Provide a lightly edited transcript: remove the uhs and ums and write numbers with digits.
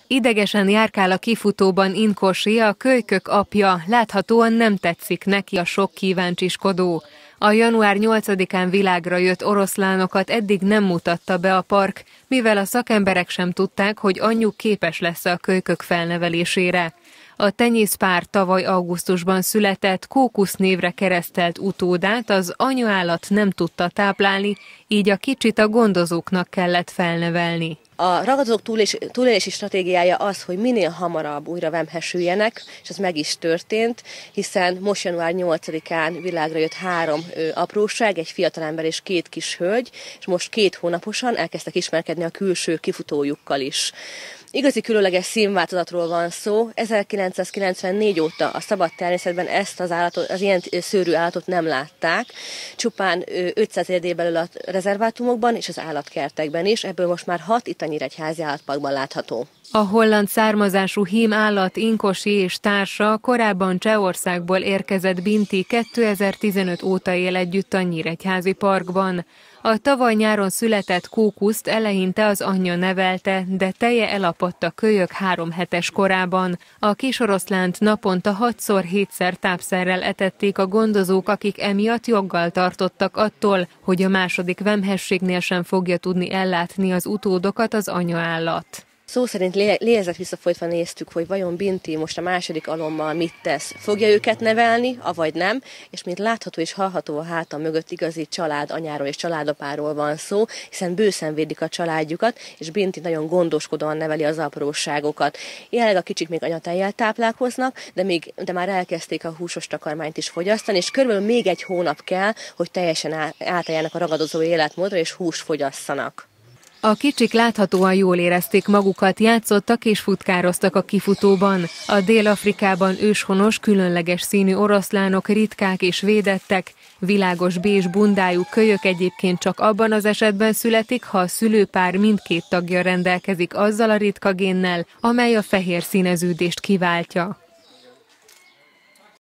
Idegesen járkál a kifutóban Inkosi, a kölykök apja, láthatóan nem tetszik neki a sok kíváncsiskodó. A január 8-án világra jött oroszlánokat eddig nem mutatta be a park, mivel a szakemberek sem tudták, hogy anyjuk képes lesz a kölykök felnevelésére. A tenyészpár tavaly augusztusban született Kókusz névre keresztelt utódát az anyaállat nem tudta táplálni, így a kicsit a gondozóknak kellett felnevelni. A ragadozók túlélési stratégiája az, hogy minél hamarabb újra vemhesüljenek, és ez meg is történt, hiszen most január 8-án világra jött 3 apróság, egy fiatalember és 2 kis hölgy, és most 2 hónaposan elkezdtek ismerkedni a külső kifutójukkal is. Igazi különleges színváltozatról van szó. 1994 óta a szabad természetben ezt az állatot, az ilyen szőrű állatot nem látták. Csupán 500 ér belül a rezervátumokban és az állatkertekben is. Ebből most már 6 itt a Nyíregyházi Állatparkban látható. A holland származású hím állat Inkosi és társa korábban Csehországból érkezett Binti 2015 óta él együtt a Nyíregyházi Parkban. A tavaly nyáron született Kókuszt eleinte az anyja nevelte, de teje elapadt a kölyök 3 hetes korában. A kisoroszlánt naponta 6-7-szer tápszerrel etették a gondozók, akik emiatt joggal tartottak attól, hogy a második vemhességnél sem fogja tudni ellátni az utódokat az anyaállat. Szó szerint lélegzet visszafolytva néztük, hogy vajon Binti most a második alommal mit tesz. Fogja őket nevelni, avagy nem, és mint látható és hallható a háta mögött igazi családanyáról és családapáról van szó, hiszen bőszen védik a családjukat, és Binti nagyon gondoskodóan neveli az apróságokat. Jelenleg a kicsik még anyatejjel táplálkoznak, de már elkezdték a húsos takarmányt is fogyasztani, és körülbelül még 1 hónap kell, hogy teljesen átálljanak a ragadozó életmódra, és húst fogyasszanak. A kicsik láthatóan jól érezték magukat, játszottak és futkároztak a kifutóban. A Dél-Afrikában őshonos, különleges színű oroszlánok ritkák és védettek. Világos bézs bundájú kölyök egyébként csak abban az esetben születik, ha a szülőpár mindkét tagja rendelkezik azzal a ritka génnel, amely a fehér színeződést kiváltja.